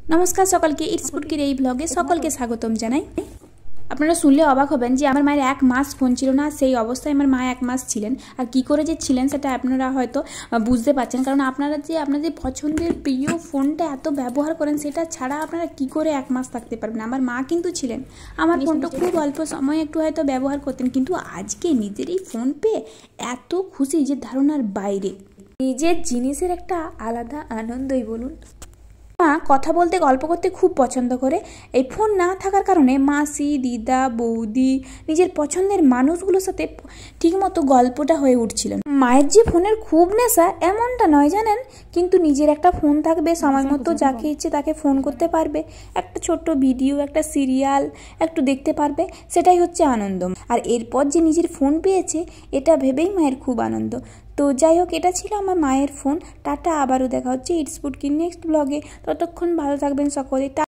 नमस्कार सकल के इट्सपुटकिर এই ব্লগে সকলকে স্বাগতম জানাই। আপনারা শুনলে অবাক হবেন যে আমার মায়ের এক মাস ফোন ছিল না, সেই অবস্থায় আমার মা এক মাস ছিলেন। আর কি করে যে ছিলেন সেটা আপনারা হয়তো বুঝতে পারছেন, কারণ আপনারা যে আপনাদের পছন্দের প্রিয় ফোনটা এত ব্যবহার করেন সেটা ছাড়া আপনারা কি করে এক মাস থাকতে পারবেন। আমার মা কিন্তু ছিলেন, আমার ফোনটা খুব অল্প সময় একটু হয়তো ব্যবহার করতেন, কিন্তু আজকে নিজেরই ফোন পেয়ে এত খুশি যে ধারণার বাইরে। নিজের জিনিসের একটা আলাদা আনন্দই বলুন। মা কথা বলতে গল্প করতে খুব পছন্দ করে। এই ফোন না থাকার কারণে মাসি, দিদা, বৌদি, নিজের পছন্দের মানুষগুলোর সাথে ঠিকমতো গল্পটা হয়ে উঠছিল। মায়ের যে ফোনের খুব নেশা এমনটা নয় জানেন, কিন্তু নিজের একটা ফোন থাকবে, সময় মতো যাকে ইচ্ছে তাকে ফোন করতে পারবে, একটা ছোট্ট ভিডিও, একটা সিরিয়াল একটু দেখতে পারবে, সেটাই হচ্ছে আনন্দ। আর এরপর যে নিজের ফোন পেয়েছে এটা ভেবেই মায়ের খুব আনন্দ। তো যাই হোক, এটা ছিল আমার মায়ের ফোন। টাটা, আবারও দেখা হচ্ছে ইটসপুটকির নেক্সট ব্লগে। ততক্ষণ ভালো থাকবেন সকলে।